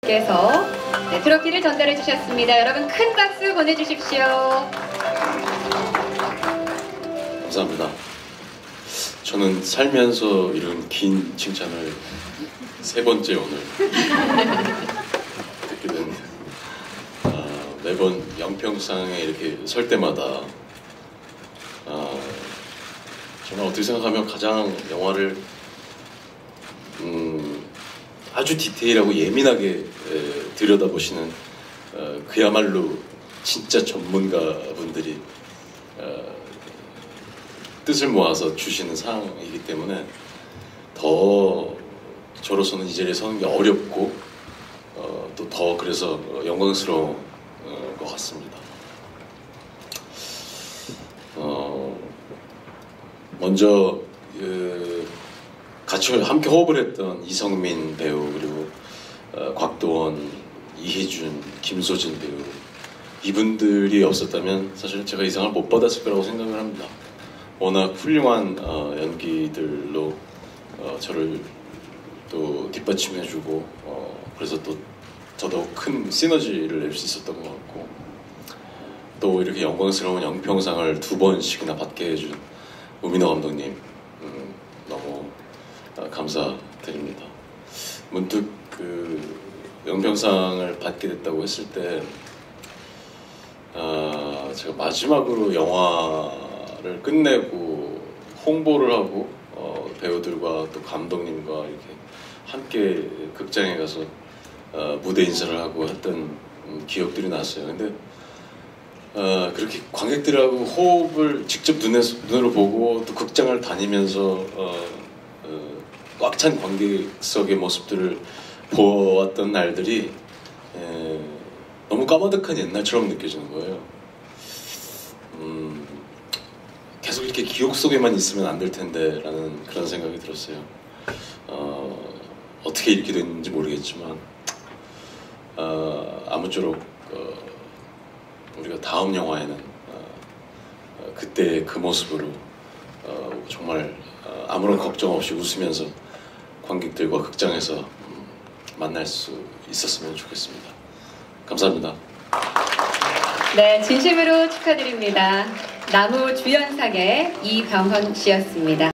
께서 트로피를 전달해 주셨습니다. 여러분 큰 박수 보내주십시오. 감사합니다. 저는 살면서 이런 긴 칭찬을 세 번째 오늘 듣게 됩니다. 매번 영평상에 이렇게 설 때마다 정말 어떻게 생각하면 가장 영화를 아주 디테일하고 예민하게 들여다보시는 그야말로 진짜 전문가분들이 뜻을 모아서 주시는 상이기 때문에 더 저로서는 이 자리에 서는 게 어렵고 또 더 그래서 영광스러운 것 같습니다. 먼저 같이 함께 호흡을 했던 이성민 배우, 그리고 곽도원, 이희준, 김소진 배우, 이분들이 없었다면 사실 제가 이 상을 못 받았을 거라고 생각을 합니다. 워낙 훌륭한 연기들로 저를 또 뒷받침해주고 그래서 또 더더욱 큰 시너지를 낼 수 있었던 것 같고, 또 이렇게 영광스러운 영평상을 2번씩이나 받게 해준 우민호 감독님 너무 감사드립니다. 문득 그 영평상을 받게 됐다고 했을 때 제가 마지막으로 영화를 끝내고 홍보를 하고 배우들과 또 감독님과 이렇게 함께 극장에 가서 무대 인사를 하고 했던 기억들이 났어요. 근데 그렇게 관객들하고 호흡을 직접 눈으로 보고 또 극장을 다니면서 꽉 찬 관객석의 모습들을 보았던 날들이 너무 까마득한 옛날처럼 느껴지는 거예요. 계속 이렇게 기억 속에만 있으면 안 될 텐데 라는 그런 생각이 들었어요. 어떻게 이렇게 됐는지 모르겠지만 아무쪼록 우리가 다음 영화에는 그때 그 모습으로 정말 아무런 걱정 없이 웃으면서 관객들과 극장에서 만날 수 있었으면 좋겠습니다. 감사합니다. 네, 진심으로 축하드립니다. 나무 주연상의 이병헌 씨였습니다.